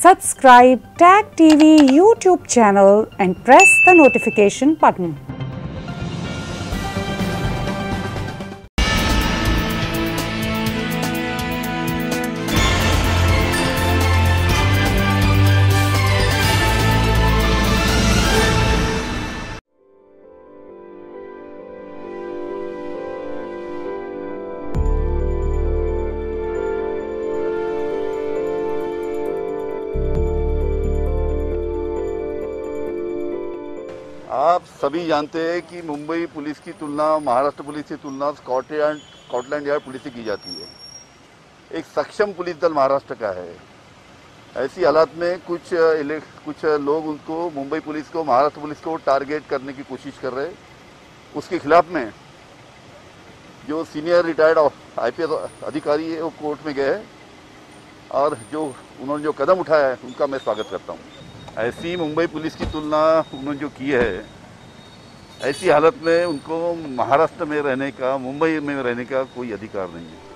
Subscribe Tag TV YouTube channel and press the notification button. आप सभी जानते हैं कि मुंबई पुलिस की तुलना महाराष्ट्र पुलिस की तुलना स्कॉटलैंड यार्ड पुलिस से की जाती है। एक सक्षम पुलिस दल महाराष्ट्र का है। ऐसी हालात में कुछ लोग उनको मुंबई पुलिस को महाराष्ट्र पुलिस को टारगेट करने की कोशिश कर रहे हैं। उसके खिलाफ में जो सीनियर रिटायर्ड IPS अधिकारी है वो कोर्ट में गए हैं और उन्होंने जो कदम उठाया है उनका मैं स्वागत करता हूँ। ऐसी मुंबई पुलिस की तुलना उन्होंने जो की है, ऐसी हालत में उनको महाराष्ट्र में रहने का, मुंबई में रहने का कोई अधिकार नहीं है।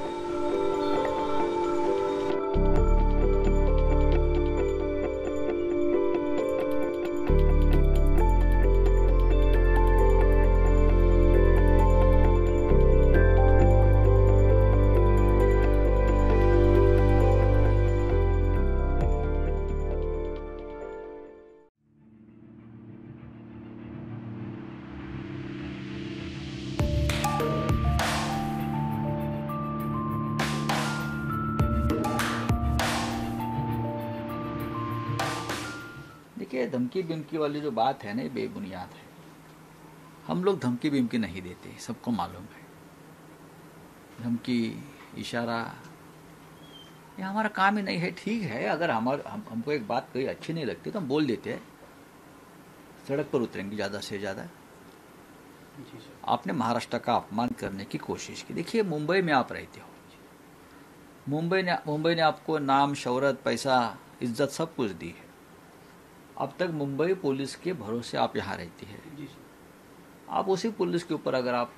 देखिए, धमकी बिमकी वाली जो बात है ना, ये बेबुनियाद है। हम लोग धमकी बिमकी नहीं देते, सबको मालूम है। धमकी, इशारा, ये हमारा काम ही नहीं है। ठीक है, अगर हमको एक बात कोई अच्छी नहीं लगती तो हम बोल देते हैं, सड़क पर उतरेंगे ज़्यादा से ज़्यादा। आपने महाराष्ट्र का अपमान करने की कोशिश की। देखिए, मुंबई में आप रहते हो, मुंबई ने आपको नाम, शोहरत, पैसा, इज्जत सब कुछ दी है। अब तक मुंबई पुलिस के भरोसे आप यहाँ रहती है। आप उसी पुलिस के ऊपर अगर आप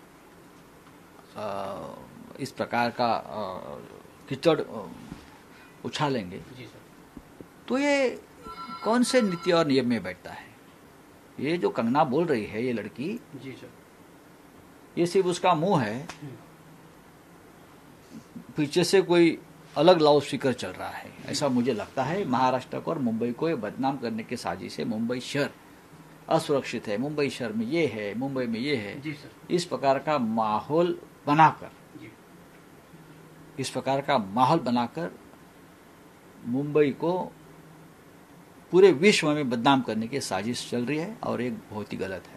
इस प्रकार का कीचड़ उछालेंगे तो ये कौन से नीति और नियम में बैठता है? ये जो कंगना बोल रही है, ये लड़की, ये सिर्फ उसका मुंह है, पीछे से कोई अलग लाउड स्पीकर चल रहा है, ऐसा मुझे लगता है। महाराष्ट्र को और मुंबई को ये बदनाम करने की साजिश है। मुंबई शहर असुरक्षित है, मुंबई शहर में ये है, मुंबई में ये है, इस प्रकार का माहौल बनाकर मुंबई को पूरे विश्व में बदनाम करने की साजिश चल रही है और एक बहुत ही गलत है।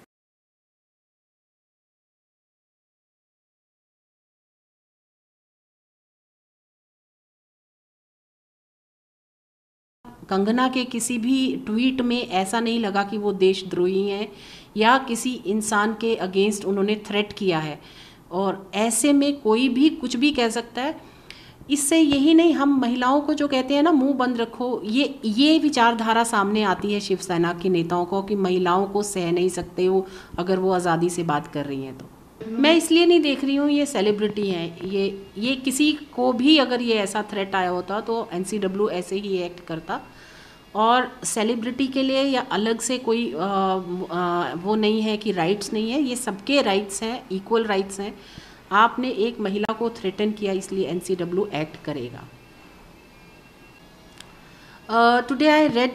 कंगना के किसी भी ट्वीट में ऐसा नहीं लगा कि वो देशद्रोही हैं या किसी इंसान के अगेंस्ट उन्होंने थ्रेट किया है। और ऐसे में कोई भी कुछ भी कह सकता है। इससे यही नहीं, हम महिलाओं को जो कहते हैं ना, मुंह बंद रखो, ये विचारधारा सामने आती है शिवसेना के नेताओं को कि महिलाओं को सह नहीं सकते वो अगर वो आज़ादी से बात कर रही हैं तो। मैं इसलिए नहीं देख रही हूँ, ये सेलिब्रिटी हैं, ये किसी को भी अगर ये ऐसा थ्रेट आया होता तो NCW ऐसे ही एक्ट करता। और सेलिब्रिटी के लिए या अलग से कोई वो नहीं है कि राइट्स नहीं है, ये सबके राइट्स हैं, इक्वल राइट्स हैं। आपने एक महिला को थ्रेटन किया इसलिए NCW एक्ट करेगा। Today I read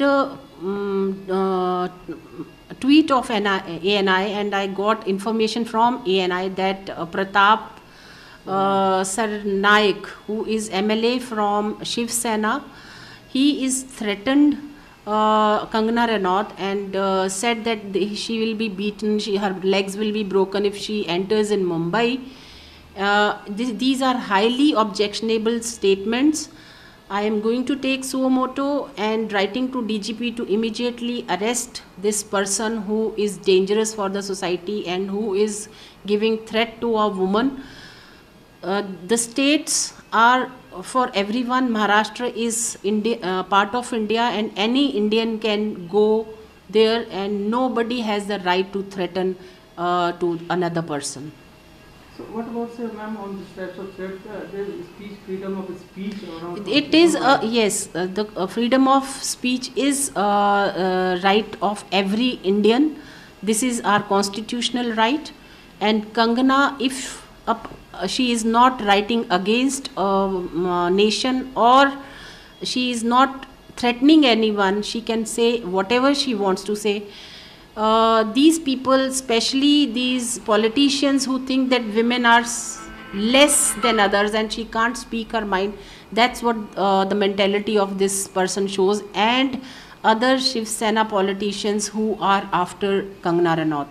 tweet of ANI and I got information from ANI that Pratap Sarnaik, who is MLA from Shiv Sena, he is threatened Kangana Ranaut and said that she will be beaten, her legs will be broken if she enters in Mumbai. These are highly objectionable statements. I am going to take suo motu and writing to DGP to immediately arrest this person who is dangerous for the society and who is giving threat to a woman. The states are for everyone. Maharashtra is part of India and any Indian can go there and nobody has the right to threaten to another person. So what about, say, ma'am, on this types of threat? There is speech, freedom of speech around. It is yes, the freedom of speech is right of every Indian. This is our constitutional right, and Kangana, if she is not writing against a nation, or she is not threatening anyone, she can say whatever she wants to say. These people, especially these politicians who think that women are less than others and she can't speak her mind, that's what the mentality of this person shows, and other Shiv Sena politicians who are after Kangana Ranaut.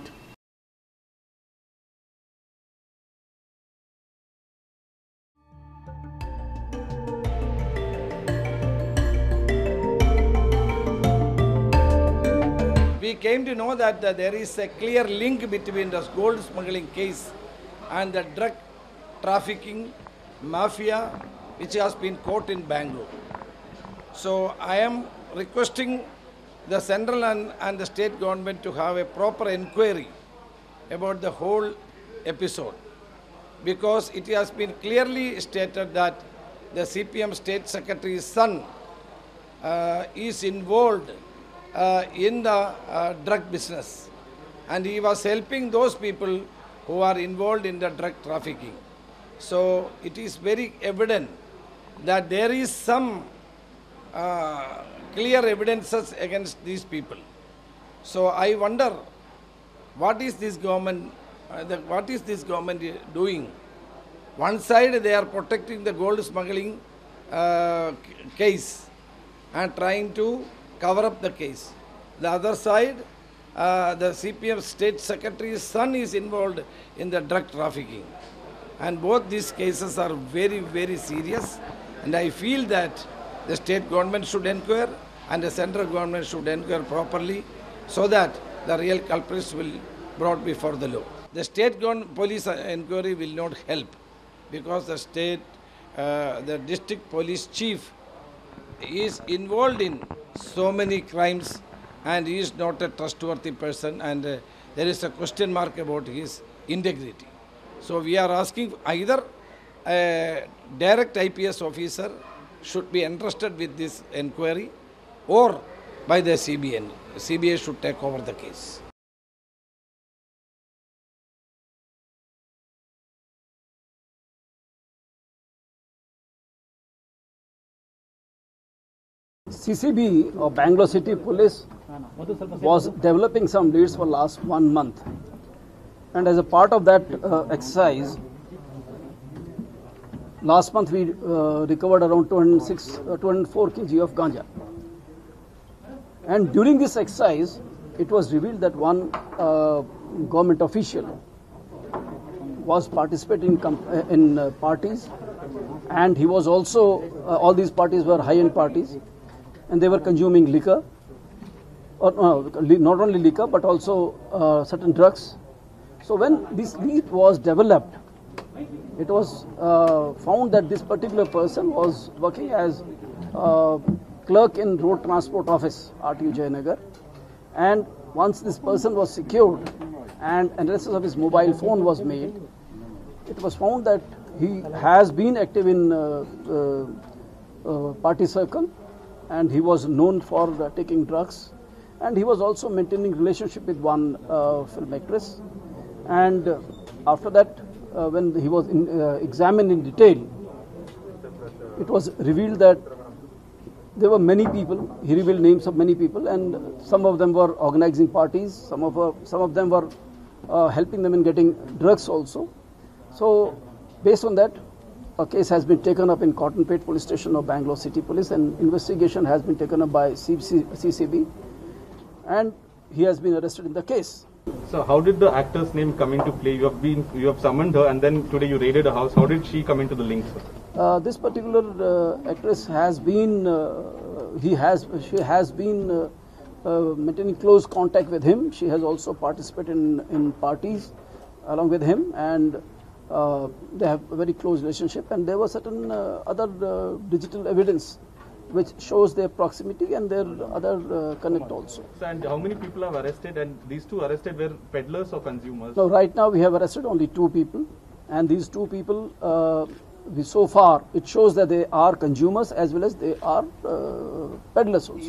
We came to know that there is a clear link between the gold smuggling case and the drug trafficking mafia which has been caught in Bangalore. So I am requesting the central and the state government to have a proper inquiry about the whole episode, because it has been clearly stated that the CPM state secretary's son is involved in the drug business, and he was helping those people who are involved in the drug trafficking. So it is very evident that there is some clear evidences against these people. So I wonder, what is this government doing? One side they are protecting the gold smuggling case and trying to cover up the case. The other side, the CPM state secretary's son is involved in the drug trafficking. And both these cases are very, very serious. And I feel that the state government should inquire and the central government should inquire properly, so that the real culprits will be brought before the law. The state police inquiry will not help, because the district police chief is involved in so many crimes and he is not a trustworthy person, and there is a question mark about his integrity. So we are asking either a direct IPS officer should be entrusted with this inquiry, or by the CBN. CBI should take over the case. CCB or Bangalore City Police was developing some leads for last 1 month, and as a part of that exercise, last month we recovered around 204 kg of ganja. And during this exercise, it was revealed that one government official was participating in parties, and he was also, all these parties were high-end parties, and they were consuming liquor, or not only liquor but also certain drugs. So when this lead was developed, it was found that this particular person was working as clerk in Road Transport Office, RTU Jayanagar, and once this person was secured and analysis of his mobile phone was made, it was found that he has been active in party circle, and he was known for taking drugs, and he was also maintaining relationship with one film actress. And after that, when he was examined in detail, it was revealed that there were many people. He revealed names of many people, and some of them were organizing parties, some of them were helping them in getting drugs also. So based on that, a case has been taken up in Cottonpet Police Station of Bangalore City Police, and investigation has been taken up by CCB, and he has been arrested in the case. So how did the actor's name come into play? You have summoned her, and then today you raided her house. How did she come into the link, sir? This particular actress has been, she has been maintaining close contact with him. She has also participated in parties along with him, and they have a very close relationship. And there were certain other digital evidence which shows their proximity and their other connect also. So, and how many people have arrested, and these two arrested were peddlers or consumers? No, right now we have arrested only 2 people, and these two people, so far, it shows that they are consumers as well as they are peddlers also.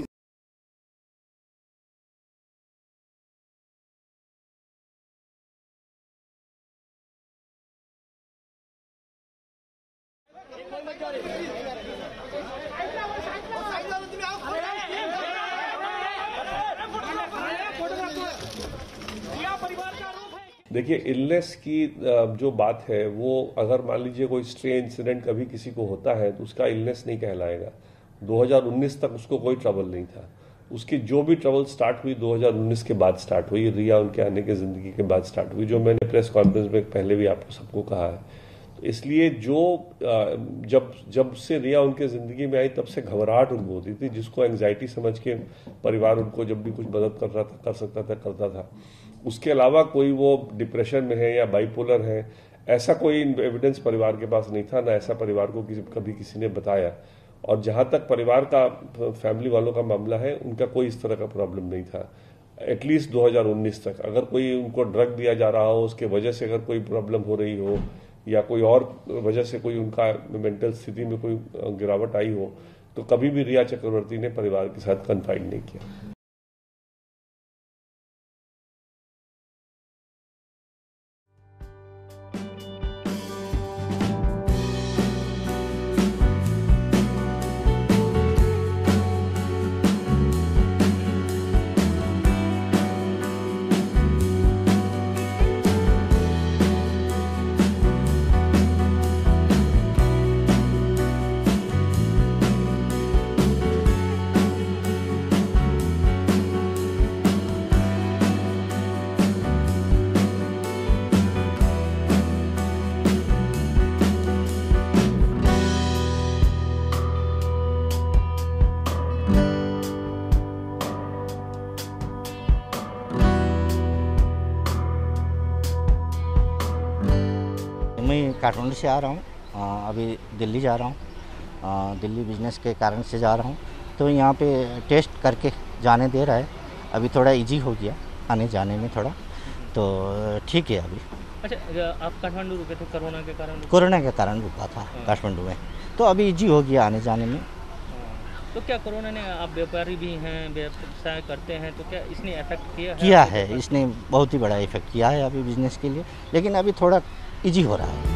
देखिए, illness की जो बात है वो अगर मान लीजिए कोई स्ट्रे इंसिडेंट कभी किसी को होता है तो उसका इलनेस नहीं कहलाएगा। 2019 तक उसको कोई ट्रबल नहीं था। उसकी जो भी ट्रबल स्टार्ट हुई 2019 के बाद स्टार्ट हुई, रिया उनके आने के जिंदगी के बाद स्टार्ट हुई, जो मैंने प्रेस कॉन्फ्रेंस में पहले भी आपको सबको कहा है। तो इसलिए जो जब से रिया उनके जिंदगी में आई तब से घबराहट उनको होती थी, जिसको एंग्जाइटी समझ के परिवार उनको जब भी कुछ मदद कर सकता था करता था। उसके अलावा कोई वो डिप्रेशन में है या बाइपोलर है, ऐसा कोई एविडेंस परिवार के पास नहीं था, ना ऐसा परिवार को कभी किसी ने बताया। और जहां तक परिवार का, फैमिली वालों का मामला है, उनका कोई इस तरह का प्रॉब्लम नहीं था एटलीस्ट 2019 तक। अगर कोई उनको ड्रग दिया जा रहा हो, उसके वजह से अगर कोई प्रॉब्लम हो रही हो या कोई और वजह से कोई उनका मेंटल स्थिति में कोई गिरावट आई हो, तो कभी भी रिया चक्रवर्ती ने परिवार के साथ कन्फाइड नहीं किया। मैं काठमांडू से आ रहा हूँ, अभी दिल्ली जा रहा हूँ, दिल्ली बिजनेस के कारण से जा रहा हूँ। तो यहाँ पे टेस्ट करके जाने दे रहा है, अभी थोड़ा इजी हो गया आने जाने में थोड़ा, तो ठीक है अभी। अच्छा, आप काठमांडू रुके थे कोरोना के कारण? कोरोना के कारण रुका था काठमांडू में, तो अभी इजी हो गया आने जाने में। तो क्या कोरोना ने, आप व्यापारी भी हैं, व्यवसाय करते हैं, तो क्या इसने इफेक्ट किया है? किया है, इसने बहुत ही बड़ा इफेक्ट किया है अभी बिजनेस के लिए, लेकिन अभी थोड़ा इजी हो रहा है।